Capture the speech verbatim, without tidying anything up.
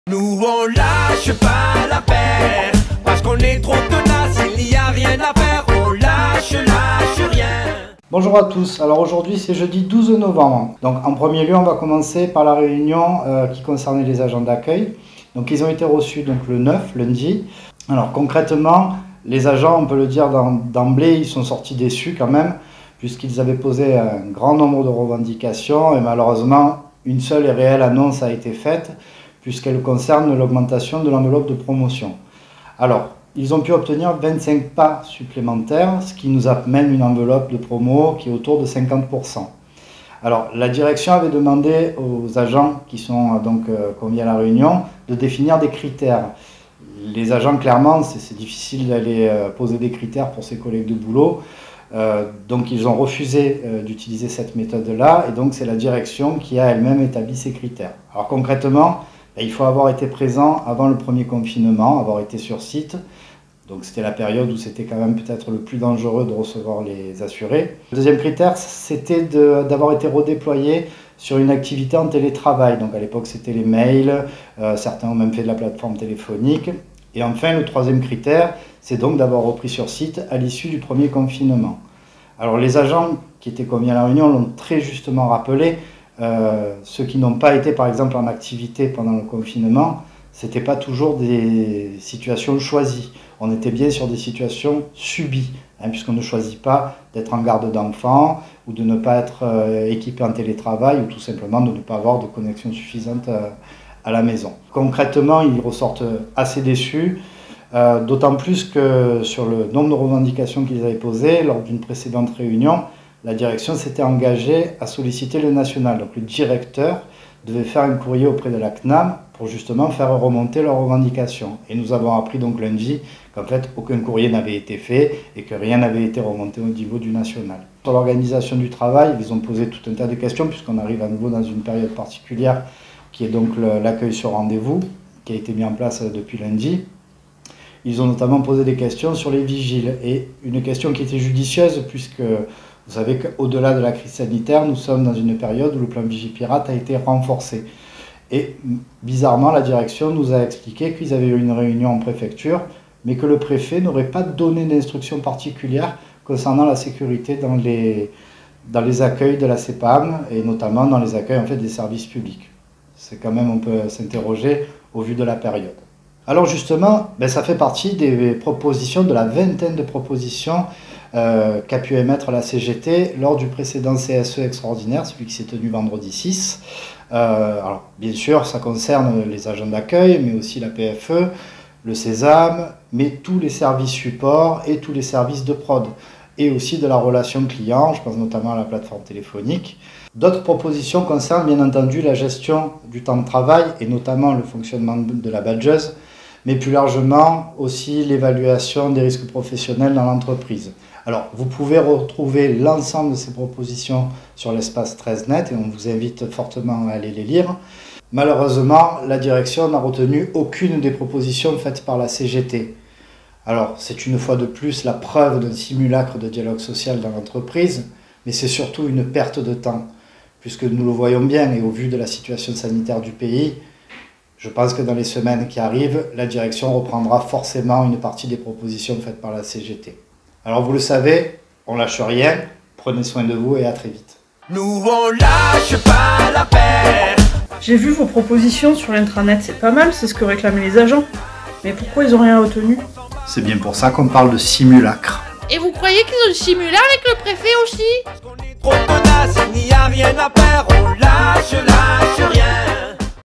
Nous on lâche pas l'affaire, parce qu'on est trop tenace, il n'y a rien à faire, on lâche, lâche rien. Bonjour à tous, alors aujourd'hui c'est jeudi douze novembre. Donc en premier lieu on va commencer par la réunion euh, qui concernait les agents d'accueil. Donc ils ont été reçus donc, le neuf, lundi. Alors concrètement, les agents, on peut le dire d'emblée, ils sont sortis déçus quand même, puisqu'ils avaient posé un grand nombre de revendications et malheureusement une seule et réelle annonce a été faite, puisqu'elle concerne l'augmentation de l'enveloppe de promotion. Alors, ils ont pu obtenir vingt-cinq pas supplémentaires, ce qui nous amène une enveloppe de promo qui est autour de cinquante pour cent. Alors, la direction avait demandé aux agents qui sont donc euh, conviés à la réunion de définir des critères. Les agents, clairement, c'est difficile d'aller euh, poser des critères pour ses collègues de boulot. Euh, donc, ils ont refusé euh, d'utiliser cette méthode-là, et donc c'est la direction qui a elle-même établi ces critères. Alors, concrètement, il faut avoir été présent avant le premier confinement, avoir été sur site. Donc c'était la période où c'était quand même peut-être le plus dangereux de recevoir les assurés. Le deuxième critère, c'était d'avoir été redéployé sur une activité en télétravail. Donc à l'époque, c'était les mails, euh, certains ont même fait de la plateforme téléphonique. Et enfin, le troisième critère, c'est donc d'avoir repris sur site à l'issue du premier confinement. Alors les agents qui étaient conviés à la réunion l'ont très justement rappelé. Euh, ceux qui n'ont pas été par exemple en activité pendant le confinement, ce n'était pas toujours des situations choisies. On était bien sur des situations subies, hein, puisqu'on ne choisit pas d'être en garde d'enfants ou de ne pas être euh, équipé en télétravail ou tout simplement de ne pas avoir de connexion suffisante euh, à la maison. Concrètement, ils ressortent assez déçus, euh, d'autant plus que sur le nombre de revendications qu'ils avaient posées lors d'une précédente réunion, la direction s'était engagée à solliciter le national. Donc le directeur devait faire un courrier auprès de la C N A M pour justement faire remonter leurs revendications. Et nous avons appris donc lundi qu'en fait aucun courrier n'avait été fait et que rien n'avait été remonté au niveau du national. Sur l'organisation du travail, ils ont posé tout un tas de questions puisqu'on arrive à nouveau dans une période particulière qui est donc l'accueil sur rendez-vous qui a été mis en place depuis lundi. Ils ont notamment posé des questions sur les vigiles et une question qui était judicieuse puisque vous savez qu'au-delà de la crise sanitaire, nous sommes dans une période où le plan Vigipirate a été renforcé. Et bizarrement, la direction nous a expliqué qu'ils avaient eu une réunion en préfecture, mais que le préfet n'aurait pas donné d'instructions particulières concernant la sécurité dans les, dans les accueils de la C E P A M, et notamment dans les accueils en fait, des services publics. C'est quand même, on peut s'interroger au vu de la période. Alors justement, ben ça fait partie des propositions, de la vingtaine de propositions euh, qu'a pu émettre la C G T lors du précédent C S E extraordinaire, celui qui s'est tenu vendredi six. Euh, alors bien sûr, ça concerne les agents d'accueil, mais aussi la P F E, le Sésame, mais tous les services support et tous les services de prod, et aussi de la relation client, je pense notamment à la plateforme téléphonique. D'autres propositions concernent bien entendu la gestion du temps de travail, et notamment le fonctionnement de la badgeuse, mais plus largement aussi l'évaluation des risques professionnels dans l'entreprise. Alors, vous pouvez retrouver l'ensemble de ces propositions sur l'espace treize net et on vous invite fortement à aller les lire. Malheureusement, la direction n'a retenu aucune des propositions faites par la C G T. Alors, c'est une fois de plus la preuve d'un simulacre de dialogue social dans l'entreprise, mais c'est surtout une perte de temps, puisque nous le voyons bien et au vu de la situation sanitaire du pays, je pense que dans les semaines qui arrivent, la direction reprendra forcément une partie des propositions faites par la C G T. Alors vous le savez, on lâche rien, prenez soin de vous et à très vite. Nous on lâche pas l'affaire. J'ai vu vos propositions sur l'intranet, c'est pas mal, c'est ce que réclamaient les agents. Mais pourquoi ils ont rien retenu? C'est bien pour ça qu'on parle de simulacre. Et vous croyez qu'ils ont le simulacre avec le préfet aussi? Parce qu'on est trop tenace, il n'y a